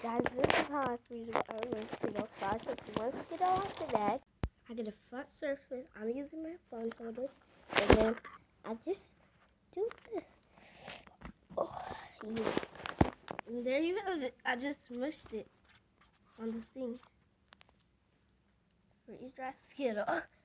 Guys, this is how I freeze my Skittle. So I took one Skittle off the bag. I get a flat surface. I'm using my phone holder. And then I just do this. Oh, yeah. And there you have it. I just smushed it on the thing. Freeze dry Skittle.